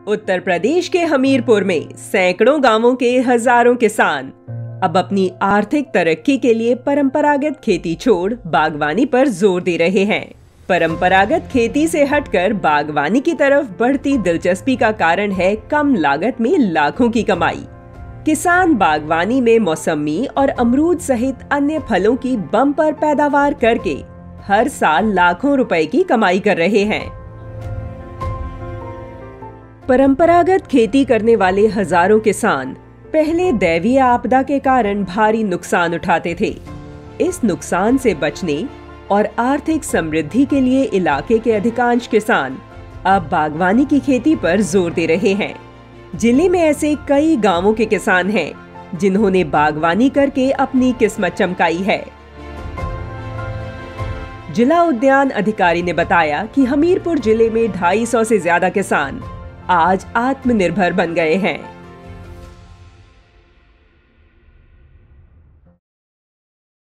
उत्तर प्रदेश के हमीरपुर में सैकड़ों गांवों के हजारों किसान अब अपनी आर्थिक तरक्की के लिए परंपरागत खेती छोड़ बागवानी पर जोर दे रहे हैं। परंपरागत खेती से हटकर बागवानी की तरफ बढ़ती दिलचस्पी का कारण है कम लागत में लाखों की कमाई। किसान बागवानी में मौसमी और अमरूद सहित अन्य फलों की बम्पर पैदावार करके हर साल लाखों रुपए की कमाई कर रहे हैं। परंपरागत खेती करने वाले हजारों किसान पहले दैवीय आपदा के कारण भारी नुकसान उठाते थे। इस नुकसान से बचने और आर्थिक समृद्धि के लिए इलाके के अधिकांश किसान अब बागवानी की खेती पर जोर दे रहे हैं। जिले में ऐसे कई गांवों के किसान हैं जिन्होंने बागवानी करके अपनी किस्मत चमकाई है। जिला उद्यान अधिकारी ने बताया कि हमीरपुर जिले में 250 से ज्यादा किसान आज आत्मनिर्भर बन गए हैं।